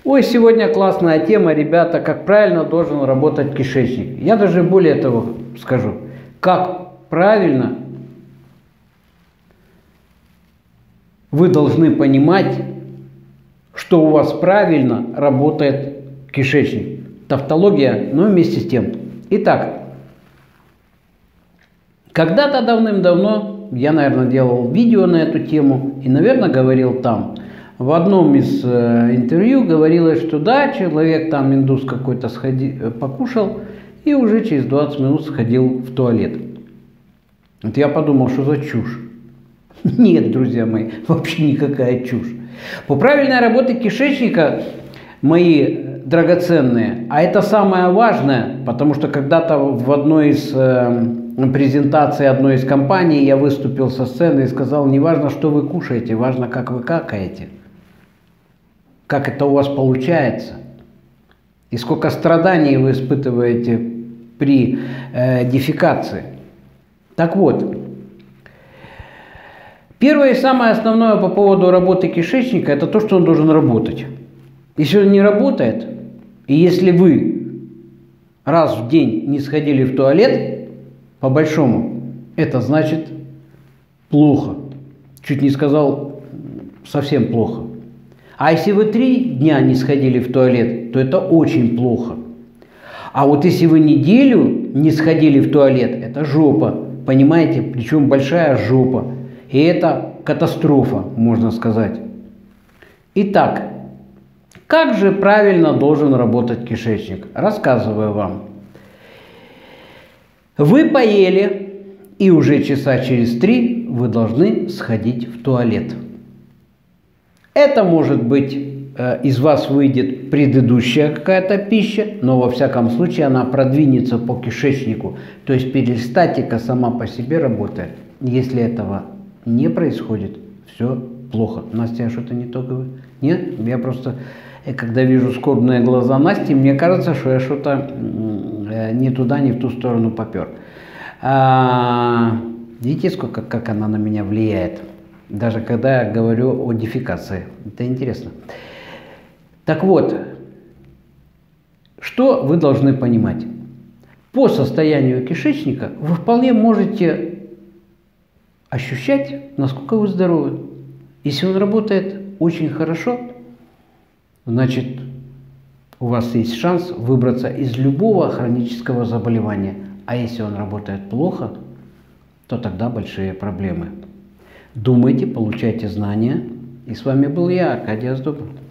Ой, сегодня классная тема, ребята, как правильно должен работать кишечник. Я даже более того скажу, как правильно вы должны понимать, что у вас правильно работает кишечник. Тавтология, но вместе с тем. Итак, когда-то давным-давно я, наверное, делал видео на эту тему и, наверное, говорил там. В одном из интервью говорилось, что да, человек там индус какой-то покушал и уже через 20 минут сходил в туалет. Вот я подумал, что за чушь. Нет, друзья мои, вообще никакая чушь. По правильной работе кишечника, мои драгоценные, а это самое важное, потому что когда-то в одной из презентаций одной из компаний я выступил со сцены и сказал, не важно, что вы кушаете, важно, как вы какаете. Как это у вас получается. И сколько страданий вы испытываете при дефекации. Так вот, первое и самое основное по поводу работы кишечника, это то, что он должен работать. Если он не работает, и если вы раз в день не сходили в туалет, по большому, это значит плохо. Чуть не сказал совсем плохо. А если вы 3 дня не сходили в туалет, то это очень плохо. А вот если вы неделю не сходили в туалет, это жопа. Понимаете? Причем большая жопа. И это катастрофа, можно сказать. Итак, как же правильно должен работать кишечник? Рассказываю вам. Вы поели, и уже часа через 3 вы должны сходить в туалет. Это может быть, из вас выйдет предыдущая какая-то пища, но во всяком случае она продвинется по кишечнику. То есть перистальтика сама по себе работает. Если этого не происходит, все плохо. Настя, я что-то не то говорю? Нет? Я просто, когда вижу скорбные глаза Насти, мне кажется, что я что-то не туда, не в ту сторону попер. Видите, сколько, как она на меня влияет? Даже когда я говорю о дефекации. Это интересно. Так вот, что вы должны понимать? По состоянию кишечника вы вполне можете ощущать, насколько вы здоровы. Если он работает очень хорошо, значит, у вас есть шанс выбраться из любого хронического заболевания. А если он работает плохо, то тогда большие проблемы. Думайте, получайте знания. И с вами был я, Аркадий Оздобин.